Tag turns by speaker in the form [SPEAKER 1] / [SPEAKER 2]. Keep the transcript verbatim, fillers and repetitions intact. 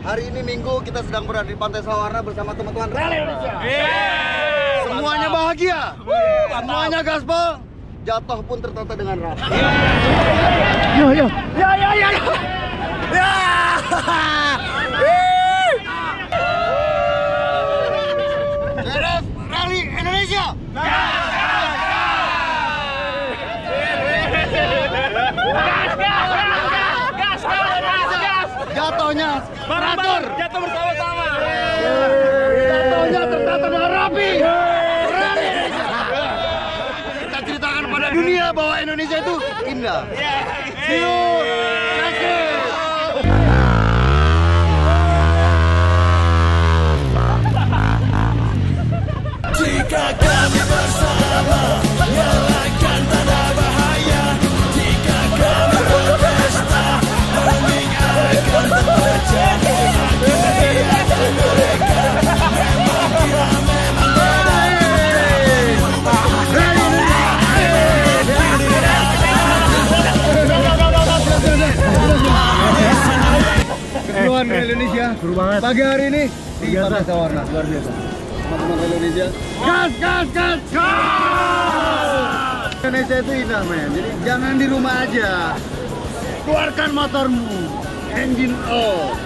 [SPEAKER 1] Hari ini Minggu kita sedang berada di Pantai Sawarna bersama teman-teman Rally Indonesia.
[SPEAKER 2] Yeay,
[SPEAKER 1] Semuanya
[SPEAKER 2] mantap.
[SPEAKER 1] bahagia,
[SPEAKER 2] Wuh,
[SPEAKER 1] semuanya gaspol, jatuh pun tertata dengan rapi.
[SPEAKER 2] Yo yo, ya ya ya. Ya.
[SPEAKER 1] Rally Indonesia. Jatuhnya teratur,
[SPEAKER 2] Jatuh bersama-sama.
[SPEAKER 1] jatuhnya tertata dengan rapi. Kita ceritakan pada dunia bahwa Indonesia itu indah. See you.
[SPEAKER 3] Jika kami bersama nyalakan tanda bahaya. Jika kami berpesta hening akan terjadi. Dia dan mereka memang kita memang
[SPEAKER 1] Keseruan Rally Indonesia seru banget pagi hari ini di Pantai Sawarna, luar biasa. Teman-teman Rally Indonesia, gas gas gas gas. Indonesia itu indah men, jadi jangan di rumah aja, keluarkan motormu, engine off.